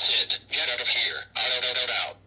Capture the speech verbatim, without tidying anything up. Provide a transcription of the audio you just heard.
That's it. Get out of here. Out, out, out, out, out.